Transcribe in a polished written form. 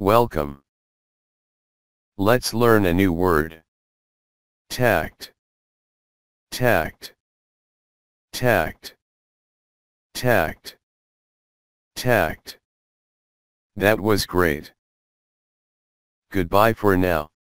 Welcome. Let's learn a new word. Tact. Tact. Tact. Tact. Tact. That was great. Goodbye for now.